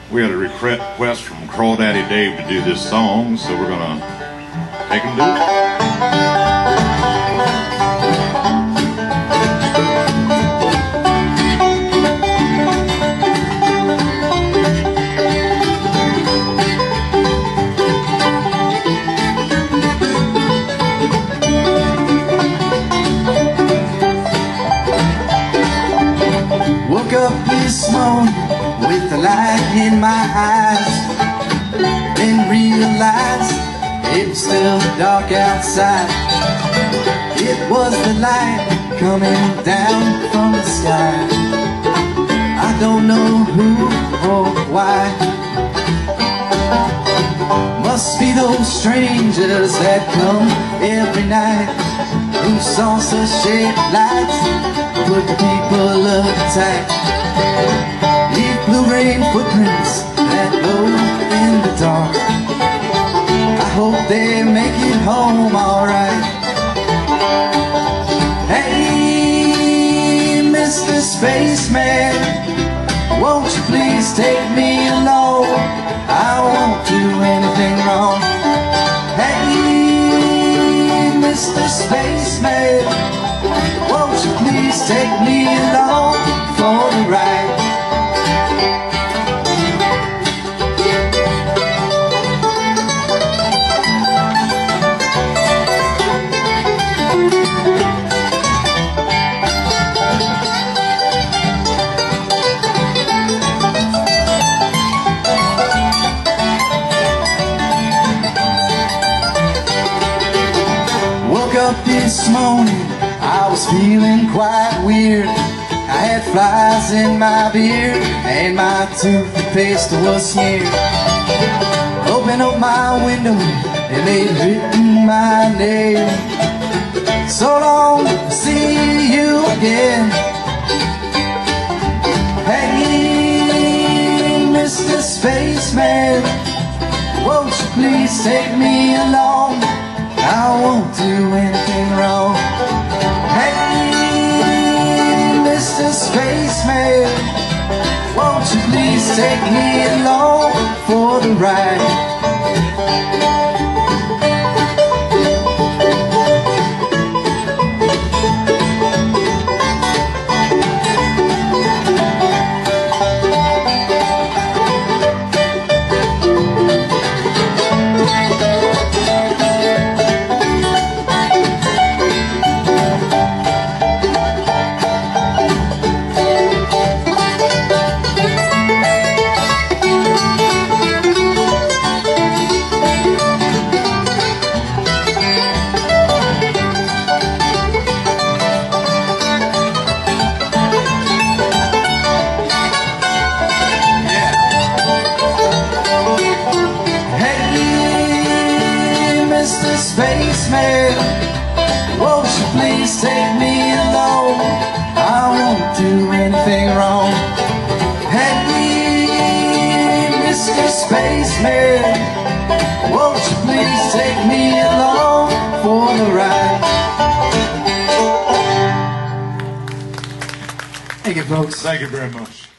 We had a request from Crawdaddy Dave to do this song, so we're gonna make him do it. Woke up this morning with the light in my eyes, then realized it was still dark outside. It was the light coming down from the sky. I don't know who or why. Must be those strangers that come every night, whose saucer-shaped lights put the people uptight. Leave blue-green footprints that glow in the dark. I hope they make it home alright. Hey, Mr. Spaceman, won't you please take me along? I won't do anything wrong. Hey, Mr. Spaceman, won't you please take me along for the ride? Woke up this morning, I was feeling quite weird. I had flies in my beard and my toothpaste was smeared. Open up my window and they'd written my name. So long, see you again. Hey, Mr. Spaceman, won't you please take me along? I won't do anything wrong. Hey, Mr. Spaceman, won't you please take me along for the ride? Spaceman, won't you please take me along? I won't do anything wrong. Hey, Mr. Spaceman, won't you please take me along for the ride? Thank you, folks. Thank you very much.